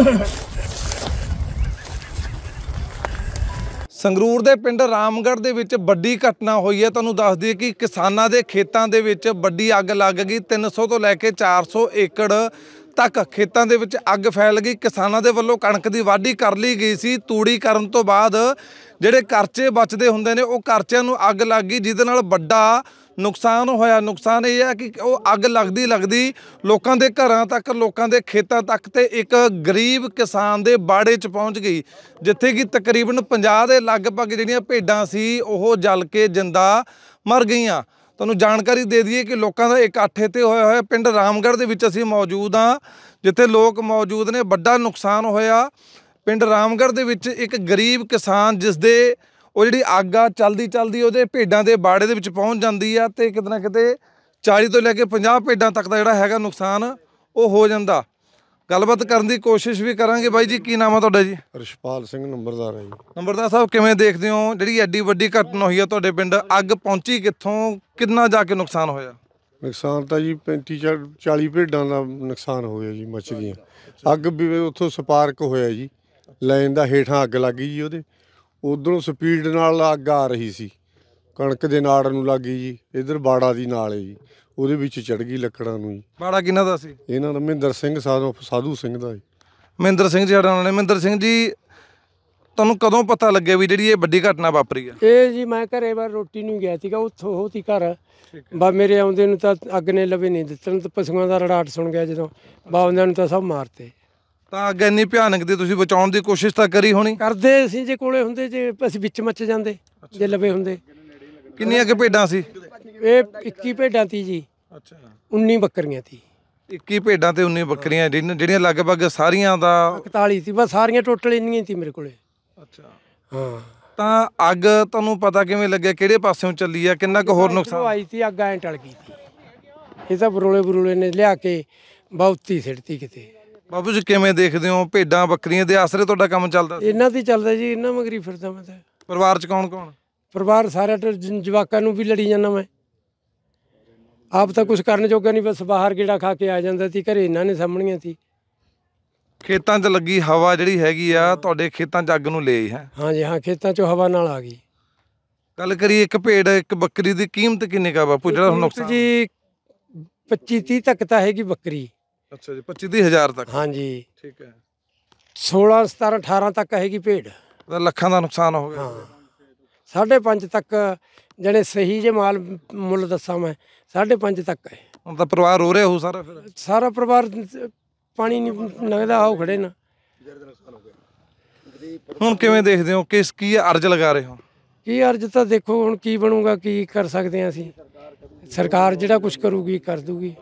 ਸੰਗਰੂਰ ਦੇ ਪਿੰਡ ਰਾਮਗੜ੍ਹ ਦੇ ਵਿੱਚ ਵੱਡੀ ਘਟਨਾ ਹੋਈ ਹੈ। ਤੁਹਾਨੂੰ ਦੱਸ ਦਈਏ ਕਿ ਕਿਸਾਨਾਂ ਦੇ ਖੇਤਾਂ ਦੇ ਵਿੱਚ ਵੱਡੀ ਅੱਗ ਲੱਗ ਗਈ। 300 ਤੋਂ ਲੈ ਕੇ 400 ਏਕੜ ਤੱਕ ਖੇਤਾਂ ਦੇ ਵਿੱਚ ਅੱਗ ਫੈਲ ਗਈ। ਕਿਸਾਨਾਂ ਦੇ ਵੱਲੋਂ ਕਣਕ ਦੀ ਵਾਢੀ ਕਰ ਲਈ ਗਈ ਸੀ। ਤੂੜੀ ਕਰਨ ਤੋਂ ਬਾਅਦ ਜਿਹੜੇ ਕਰਚੇ ਬਚਦੇ ਹੁੰਦੇ ਨੇ ਉਹ ਕਰਚਿਆਂ ਨੂੰ ਅੱਗ ਲੱਗ ਗਈ, ਜਿਹਦੇ ਨਾਲ ਵੱਡਾ ਨੁਕਸਾਨ ਹੋਇਆ। ਨੁਕਸਾਨ ਇਹ ਹੈ ਕਿ ਉਹ ਅੱਗ ਲੱਗਦੀ ਲੋਕਾਂ ਦੇ ਘਰਾਂ ਤੱਕ, ਲੋਕਾਂ ਦੇ ਖੇਤਾਂ ਤੱਕ ਤੇ ਇੱਕ ਗਰੀਬ ਕਿਸਾਨ ਦੇ ਬਾੜੇ 'ਚ ਪਹੁੰਚ ਗਈ, ਜਿੱਥੇ ਕਿ ਤਕਰੀਬਨ 50 ਦੇ ਲਗਭਗ ਜਿਹੜੀਆਂ ਭੇਡਾਂ ਸੀ ਉਹ ਜਲ ਕੇ ਜਿੰਦਾ ਮਰ ਗਈਆਂ। ਤੁਹਾਨੂੰ ਜਾਣਕਾਰੀ ਦੇ ਦਈਏ ਕਿ ਲੋਕਾਂ ਦਾ ਇਕੱਠ ਇੱਥੇ ਹੋਇਆ ਪਿੰਡ ਰਾਮਗੜ੍ਹ ਦੇ ਵਿੱਚ ਅਸੀਂ ਮੌਜੂਦ ਹਾਂ, ਜਿੱਥੇ ਲੋਕ ਮੌਜੂਦ ਨੇ। ਵੱਡਾ ਨੁਕਸਾਨ ਹੋਇਆ ਪਿੰਡ ਰਾਮਗੜ੍ਹ ਦੇ ਵਿੱਚ। ਇੱਕ ਗਰੀਬ ਕਿਸਾਨ ਜਿਸ ਦੇ ਉਹ ਜਿਹੜੀ ਅੱਗ ਆ ਚਲਦੀ ਉਹਦੇ ਭੇਡਾਂ ਦੇ ਬਾੜੇ ਦੇ ਵਿੱਚ ਪਹੁੰਚ ਜਾਂਦੀ ਆ, ਤੇ ਕਿਤੇ ਨਾ ਕਿਤੇ 40 ਤੋਂ ਲੈ ਕੇ 50 ਭੇਡਾਂ ਤੱਕ ਦਾ ਜਿਹੜਾ ਹੈਗਾ ਨੁਕਸਾਨ ਉਹ ਹੋ ਜਾਂਦਾ। ਗੱਲਬਾਤ ਕਰਨ ਦੀ ਕੋਸ਼ਿਸ਼ ਵੀ ਕਰਾਂਗੇ। ਬਾਈ ਜੀ, ਕੀ ਨਾਮ ਆ ਤੁਹਾਡਾ ਜੀ? ਰਿਸ਼ਪਾਲ ਸਿੰਘ ਨੰਬਰਦਾਰ ਹੈ ਜੀ। ਨੰਬਰਦਾਰ ਸਾਹਿਬ, ਕਿਵੇਂ ਦੇਖਦੇ ਹੋ ਜਿਹੜੀ ਐਡੀ ਵੱਡੀ ਘਟਨਾ ਹੋਈ ਆ ਤੁਹਾਡੇ ਪਿੰਡ? ਅੱਗ ਪਹੁੰਚੀ ਕਿੱਥੋਂ, ਕਿੰਨਾ ਜਾ ਕੇ ਨੁਕਸਾਨ ਹੋਇਆ? ਨੁਕਸਾਨ ਤਾਂ ਜੀ 35-40 ਭੇਡਾਂ ਦਾ ਨੁਕਸਾਨ ਹੋ ਗਿਆ ਜੀ, ਮੱਚ ਗਈਆਂ। ਅੱਗ ਵੀ ਉੱਥੋਂ ਸਪਾਰਕ ਹੋਇਆ ਜੀ, ਲਾਈਨ ਦਾ ਹੇਠਾਂ ਅੱਗ ਲੱਗ ਗਈ ਜੀ। ਉਹਦੇ ਉਧਰੋਂ ਸਪੀਡ ਨਾਲ ਅੱਗ ਆ ਰਹੀ ਸੀ, ਕਣਕ ਦੇ ਨਾੜ ਨੂੰ ਲੱਗ ਗਈ ਜੀ। ਇੱਧਰ ਬਾੜਾ ਦੀ ਨਾਲ ਹੈ ਜੀ, ਉਹਦੇ ਵਿੱਚ ਚੜ ਗਈ ਲੱਕੜਾਂ ਨੂੰ ਜੀ। ਬਾੜਾ ਕਿਹਨਾਂ ਦਾ ਸੀ? ਇਹਨਾਂ ਦਾ ਮਹਿੰਦਰ ਸਿੰਘ ਸਾਧੂ ਸਿੰਘ ਦਾ ਜੀ। ਮਹਿੰਦਰ ਸਿੰਘ ਜੀ ਸਾਡਾ ਨੇ। ਮਹਿੰਦਰ ਸਿੰਘ ਜੀ, ਤੁਹਾਨੂੰ ਕਦੋਂ ਪਤਾ ਲੱਗਿਆ ਵੀ ਜਿਹੜੀ ਇਹ ਵੱਡੀ ਘਟਨਾ ਵਾਪਰੀ ਆ? ਇਹ ਜੀ ਮੈਂ ਘਰੇ ਬਾਰ ਰੋਟੀ ਨੂੰ ਗਿਆ ਸੀਗਾ, ਉੱਥੋਂ ਉਹ ਸੀ ਘਰ। ਬਾ ਮੇਰੇ ਆਉਂਦੇ ਨੂੰ ਤਾਂ ਅੱਗ ਨੇ ਲਵੇ ਨਹੀਂ ਦਿੱਤਣ, ਤਾਂ ਪਸ਼ੂਆਂ ਦਾ ਰੜਾਟ ਸੁਣ ਗਿਆ ਜਦੋਂ। ਬਾ ਆਉਂਦਿਆਂ ਨੂੰ ਤਾਂ ਸਭ ਮਾਰਤੇ। ਤਾਂ ਅੱਗ ਇੰਨੀ ਭਿਆਨਕ ਦੀ ਤੁਸੀਂ ਬਚਾਉਣ ਦੀ ਕੋਸ਼ਿਸ਼ ਤਾਂ ਕਰੀ ਹੋਣੀ? ਕਰਦੇ ਅਸੀਂ, ਜੇ ਕੋਲੇ ਹੁੰਦੇ, ਜੇ ਅਸੀਂ ਵਿੱਚ ਮੱਚ ਜਾਂਦੇ, ਜੇ ਲਵੇ ਹੁੰਦੇ। ਕਿੰਨੀਆਂ ਕੁ ਭੇਡਾਂ ਸੀ? ਇਹ 21 ਭੇਡਾਂ ਤੀ ਜੀ। ਅੱਛਾ, 19 ਬੱਕਰੀਆਂ ਤੀ। 21 ਭੇਡਾਂ ਤੇ 19 ਬੱਕਰੀਆਂ, ਜਿਹੜੀਆਂ ਲਗਭਗ ਸਾਰੀਆਂ ਦਾ 41 ਸੀ ਬਸ, ਸਾਰੀਆਂ ਟੋਟਲ ਇੰਨੀਆਂ ਸੀ ਮੇਰੇ ਕੋਲੇ। ਅੱਛਾ ਹਾਂ। ਤਾਂ ਅੱਗ ਤੁਹਾਨੂੰ ਪਤਾ ਕਿਵੇਂ ਲੱਗਿਆ, ਕਿਹੜੇ ਪਾਸਿਓਂ ਚੱਲੀ ਆ, ਕਿੰਨਾ ਕੁ ਹੋਰ ਨੁਕਸਾਨ ਆਈ ਸੀ? ਅੱਗ ਐਂ ਟਲ ਗਈ ਸੀ। ਇਹ ਤਾਂ ਬਰੋਲੇ ਨੇ ਲਿਆ ਕੇ ਬਹੁਤੀ ਸਿੱਟਤੀ ਕਿਤੇ। ਬਾਬੂ ਜੀ, ਕਿਵੇਂ ਦੇਖਦੇ ਹੋ ਭੇਡਾਂ ਬੱਕਰੀਆਂ ਦੇ ਆਸਰੇ ਤੁਹਾਡਾ ਕੰਮ ਚੱਲਦਾ? ਇਹਨਾਂ ਤੇ ਚੱਲਦਾ ਜੀ, ਇਹਨਾਂ ਮਗਰੀ ਫਿਰਦਾ ਮੈਂ ਤਾਂ। ਪਰਿਵਾਰ 'ਚ ਕੌਣ ਕੌਣ? ਪਰਿਵਾਰ ਸਾਰਾ ਜਵਾਕਾਂ ਨੂੰ ਵੀ ਲੜੀ ਜਾਂਦਾ ਮੈਂ। ਆਪ ਤਾਂ ਕੁਝ ਕਰਨ ਜੋਗਾ ਨਹੀਂ, ਬਸ ਬਾਹਰ ਗੇੜਾ ਖਾ ਕੇ ਆ ਜਾਂਦਾ ਸੀ। ਘਰੇ ਇਹਨਾਂ ਨੇ ਸਾਹਮਣੀਆਂ ਸੀ। ਖੇਤਾਂ 'ਚ ਲੱਗੀ ਹਵਾ ਜਿਹੜੀ ਹੈਗੀ ਆ ਤੁਹਾਡੇ ਖੇਤਾਂ 'ਚ ਅੱਗ ਨੂੰ ਲੈ ਆਈ ਹੈ? ਹਾਂਜੀ ਹਾਂ, ਖੇਤਾਂ 'ਚੋਂ ਹਵਾ ਨਾਲ ਆ ਗਈ। ਗੱਲ ਕਰੀਏ ਇੱਕ ਭੇਡ ਇੱਕ ਬੱਕਰੀ ਦੀ ਕੀਮਤ ਕਿੰਨੀ ਕਾ ਬਾਪੂ ਜਿਹੜਾ ਨੁਕਸਾਨ? ਜੀ 25-30 ਤੱਕ ਤਾਂ ਹੈਗੀ ਬੱਕਰੀ। ਅੱਛਾ ਜੀ, 25-30 ਤੱਕ। ਹਾਂਜੀ ਠੀਕ ਹੈ। 16-17-18 ਤੱਕ ਹੈਗੀ ਭੇਡ। ਲੱਖਾਂ ਦਾ ਨੁਕਸਾਨ ਹੋ ਗਿਆ। ਹਾਂ, 5.5 ਤੱਕ ਜਿਹੜੇ ਸਹੀ ਜੇ ਮਾਲ ਮੁੱਲ ਦੱਸਾਂ ਮੈਂ, 5.5 ਤੱਕ ਹੈ। ਹੁਣ ਤਾਂ ਪਰਿਵਾਰ ਰੋ ਰਿਹਾ ਹੋ ਸਾਰਾ? ਫਿਰ ਸਾਰਾ ਪਰਿਵਾਰ ਪਾਣੀ ਨਹੀਂ ਲੰਘਦਾ, ਆਓ ਖੜੇ ਨਾ। ਹੁਣ ਕਿਵੇਂ ਦੇਖਦੇ ਹੋ, ਕੀ ਅਰਜ਼ ਲਗਾ ਰਹੇ ਹੋ? ਕੀ ਅਰਜ਼ ਤਾਂ ਦੇਖੋ ਹੁਣ ਕੀ ਬਣੂਗਾ, ਕੀ ਕਰ ਸਕਦੇ ਹਾਂ ਅਸੀਂ। ਸਰਕਾਰ ਜਿਹੜਾ ਕੁਝ ਕਰੂਗੀ ਕਰ ਦੂਗੀ,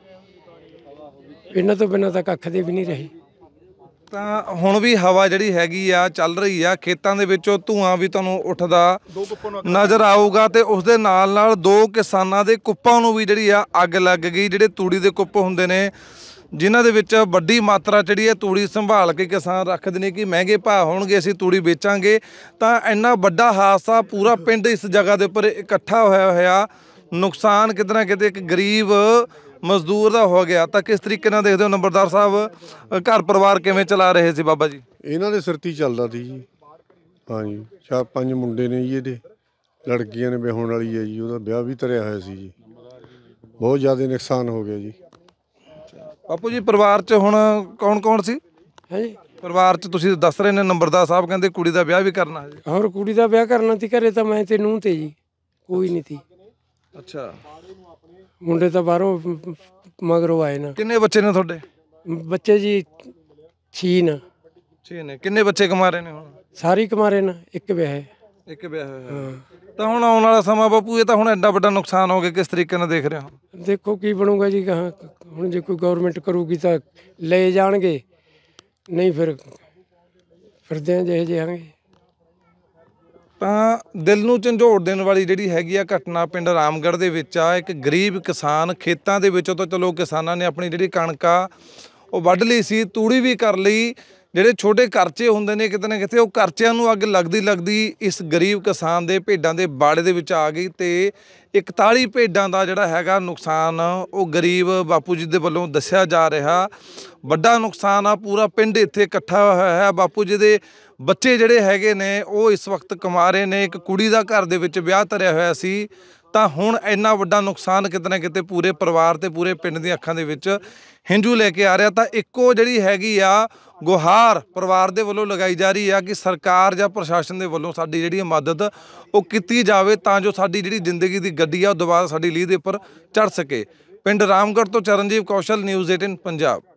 ਇਹਨਾਂ ਤੋਂ ਬਿਨਾਂ ਤਾਂ ਕੱਖ ਦੇ ਵੀ ਨਹੀਂ ਰਹੇ। ਤਾਂ ਹੁਣ ਵੀ ਹਵਾ ਜਿਹੜੀ ਹੈਗੀ ਆ ਚੱਲ ਰਹੀ ਆ, ਖੇਤਾਂ ਦੇ ਵਿੱਚੋਂ ਧੂਆਂ ਵੀ ਤੁਹਾਨੂੰ ਉੱਠਦਾ ਨਜ਼ਰ ਆਊਗਾ, ਤੇ ਉਸ ਦੇ ਨਾਲ 2 ਕਿਸਾਨਾਂ ਦੇ ਕੁੱਪਾਂ ਨੂੰ ਵੀ ਜਿਹੜੀ ਆ ਅੱਗ ਲੱਗ ਗਈ। ਜਿਹੜੇ ਤੂੜੀ ਦੇ ਕੁੱਪ ਹੁੰਦੇ ਨੇ, ਜਿਨ੍ਹਾਂ ਦੇ ਵਿੱਚ ਵੱਡੀ ਮਾਤਰਾ ਜਿਹੜੀ ਹੈ ਤੂੜੀ ਸੰਭਾਲ ਕੇ ਕਿਸਾਨ ਰੱਖਦੇ ਨੇ ਕਿ ਮਹਿੰਗੇ ਭਾਅ ਹੋਣਗੇ, ਅਸੀਂ ਤੂੜੀ ਵੇਚਾਂਗੇ। ਤਾਂ ਇੰਨਾ ਵੱਡਾ ਹਾਦਸਾ, ਪੂਰਾ ਪਿੰਡ ਇਸ ਜਗ੍ਹਾ ਦੇ ਉੱਪਰ ਇਕੱਠਾ ਹੋਇਆ। ਨੁਕਸਾਨ ਕਿਤੇ ਨਾ ਕਿਤੇ ਇੱਕ ਗਰੀਬ ਮਜ਼ਦੂਰ ਦਾ ਹੋ ਗਿਆ। ਤਾਂ ਕਿਸ ਤਰੀਕੇ ਨਾਲ ਦੇਖਦੇ ਹੋ ਨੰਬਰਦਾਰ ਸਾਹਿਬ, ਘਰ ਪਰਿਵਾਰ ਕਿਵੇਂ ਚਲਾ ਰਹੇ ਸੀ ਬਾਬਾ ਜੀ? ਇਹਨਾਂ ਦੇ ਸਿਰ 'ਤੇ ਚੱਲਦਾ ਸੀ ਜੀ। ਹਾਂਜੀ, 4-5 ਮੁੰਡੇ ਨੇ ਜੀ ਇਹਦੇ, ਲੜਕੀਆਂ ਨੇ ਵਿਆਹੁਣ ਵਾਲੀ ਹੈ ਜੀ, ਉਹਦਾ ਵਿਆਹ ਵੀ ਧਰਿਆ ਹੋਇਆ ਸੀ ਜੀ। ਬਹੁਤ ਜ਼ਿਆਦਾ ਨੁਕਸਾਨ ਹੋ ਗਿਆ ਜੀ। ਬਾਪੂ ਜੀ, ਪਰਿਵਾਰ 'ਚ ਹੁਣ ਕੌਣ ਸੀ? ਹਾਂਜੀ, ਪਰਿਵਾਰ 'ਚ ਤੁਸੀਂ ਦੱਸ ਰਹੇ ਨੇ ਨੰਬਰਦਾਰ ਸਾਹਿਬ ਕਹਿੰਦੇ ਕੁੜੀ ਦਾ ਵਿਆਹ ਵੀ ਕਰਨਾ ਹੈ ਜੀ। ਹੋਰ ਕੁੜੀ ਦਾ ਵਿਆਹ ਕਰਨਾ ਸੀ। ਘਰੇ ਤਾਂ ਮੈਂ ਤੇ ਨੂੰਹ ਤੇ ਜੀ, ਕੋਈ ਨਹੀਂ ਸੀ। ਅੱਛਾ, ਮੁੰਡੇ ਤਾਂ ਬਾਹਰੋਂ ਮਗਰੋਂ ਆਏ ਨਾ। ਕਿੰਨੇ ਬੱਚੇ ਨੇ ਤੁਹਾਡੇ? ਬੱਚੇ ਜੀ 6 ਨੇ। 6 ਨੇ। ਕਿੰਨੇ ਬੱਚੇ ਕਮਾ ਰਹੇ ਨੇ ਹੁਣ? ਸਾਰੇ ਕਮਾਰੇ ਨਾ, ਇੱਕ ਵਿਆਹ ਹੈ। ਇੱਕ ਵਿਆਹ ਹੋਇਆ। ਤਾਂ ਹੁਣ ਆਉਣ ਵਾਲਾ ਸਮਾਂ ਬਾਪੂ, ਇਹ ਤਾਂ ਹੁਣ ਐਡਾ ਵੱਡਾ ਨੁਕਸਾਨ ਹੋ ਗਿਆ, ਕਿਸ ਤਰੀਕੇ ਨਾਲ ਦੇਖ ਰਹੇ ਹੋ? ਦੇਖੋ ਕੀ ਬਣੂਗਾ ਜੀ ਕਹਾਂ। ਹੁਣ ਜੇ ਕੋਈ ਗਵਰਨਮੈਂਟ ਕਰੂਗੀ ਤਾਂ ਲੈ ਜਾਣਗੇ, ਨਹੀਂ ਫਿਰ ਫਿਰਦੇ ਆ ਜਿਹੇ ਆਂਗੇ। ਤਾਂ ਦਿਲ ਨੂੰ ਝੰਜੋੜ ਦੇਣ ਵਾਲੀ ਜਿਹੜੀ ਹੈਗੀ ਆ ਘਟਨਾ ਪਿੰਡ ਰਾਮਗੜ੍ਹ ਦੇ ਵਿੱਚ ਆ। ਇੱਕ ਗਰੀਬ ਕਿਸਾਨ ਖੇਤਾਂ ਦੇ ਵਿੱਚੋਂ ਤਾਂ ਚਲੋ ਕਿਸਾਨਾਂ ਨੇ ਆਪਣੀ ਜਿਹੜੀ ਕਣਕ ਆ ਉਹ ਵੱਢ ਲਈ ਸੀ, ਤੂੜੀ ਵੀ ਕਰ ਲਈ। ਜਿਹੜੇ ਛੋਟੇ ਕਰਚੇ ਹੁੰਦੇ ਨੇ ਕਿਤੇ ਨਾ ਕਿਤੇ, ਉਹ ਕਰਚਿਆਂ ਨੂੰ ਅੱਗ ਲੱਗਦੀ ਇਸ ਗਰੀਬ ਕਿਸਾਨ ਦੇ ਭੇਡਾਂ ਦੇ ਬਾੜੇ ਦੇ ਵਿੱਚ ਆ ਗਈ, ਤੇ 41 ਭੇਡਾਂ ਦਾ ਜਿਹੜਾ ਹੈਗਾ ਨੁਕਸਾਨ ਉਹ ਗਰੀਬ ਬਾਪੂ ਜੀ ਦੇ ਵੱਲੋਂ ਦੱਸਿਆ ਜਾ ਰਿਹਾ। ਵੱਡਾ ਨੁਕਸਾਨ ਆ, ਪੂਰਾ ਪਿੰਡ ਇੱਥੇ ਇਕੱਠਾ ਹੋਇਆ ਹੈ। ਬਾਪੂ ਜੀ ਦੇ ਬੱਚੇ ਜਿਹੜੇ ਹੈਗੇ ਨੇ ਉਹ ਇਸ ਵਕਤ ਕਮਾ ਰਹੇ ਨੇ। ਇੱਕ ਕੁੜੀ ਦਾ ਘਰ ਦੇ ਵਿੱਚ ਵਿਆਹ ਧਰਿਆ ਹੋਇਆ ਸੀ, ਤਾਂ ਹੁਣ ਇੰਨਾ ਵੱਡਾ ਨੁਕਸਾਨ ਕਿਤੇ ਨਾ ਕਿਤੇ ਪੂਰੇ ਪਰਿਵਾਰ ਤੇ ਪੂਰੇ ਪਿੰਡ ਦੀਆਂ ਅੱਖਾਂ ਦੇ ਵਿੱਚ ਹੰਝੂ ਲੈ ਕੇ ਆ ਰਿਹਾ। ਤਾਂ ਇੱਕੋ ਜਿਹੜੀ ਹੈਗੀ ਆ ਗੁਹਾਰ ਪਰਿਵਾਰ ਦੇ ਵੱਲੋਂ ਲਗਾਈ ਜਾ ਰਹੀ ਆ ਕਿ ਸਰਕਾਰ ਜਾਂ ਪ੍ਰਸ਼ਾਸਨ ਦੇ ਵੱਲੋਂ ਸਾਡੀ ਜਿਹੜੀ ਮਦਦ ਉਹ ਕੀਤੀ ਜਾਵੇ, ਤਾਂ ਜੋ ਸਾਡੀ ਜਿਹੜੀ ਜ਼ਿੰਦਗੀ ਦੀ ਗੱਡੀ ਆ ਉਹ ਦੁਬਾਰਾ ਸਾਡੀ ਲੀਹ ਦੇ ਉੱਪਰ ਚੜ੍ਹ ਸਕੇ। ਪਿੰਡ ਰਾਮਗੜ੍ਹ ਤੋਂ ਚਰਨਜੀਤ ਕੌਸ਼ਲ, ਨਿਊਜ਼ 18 ਪੰਜਾਬ।